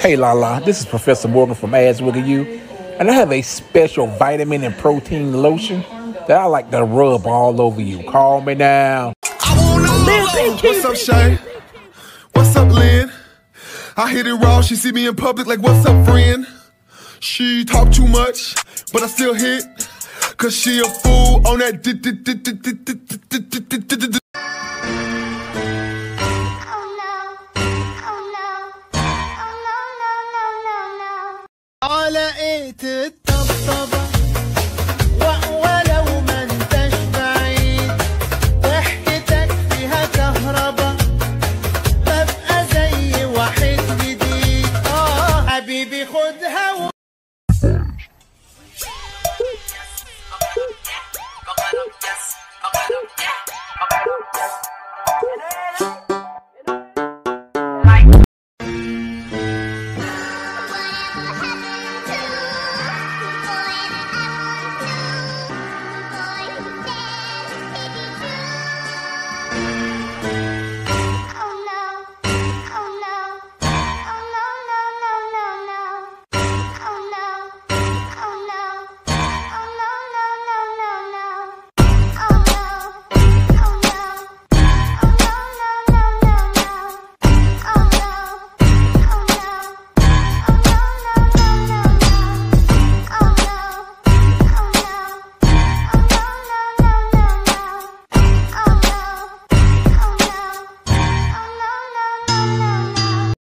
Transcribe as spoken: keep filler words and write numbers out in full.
Hey Lala, this is Professor Morgan from Ads Wiggle You, and I have a special vitamin and protein lotion that I like to rub all over you. Call me now. What's up, Shay? What's up, Lynn? I hit it raw, she see me in public like, what's up, friend? She talk too much, but I still hit, cause she a fool on that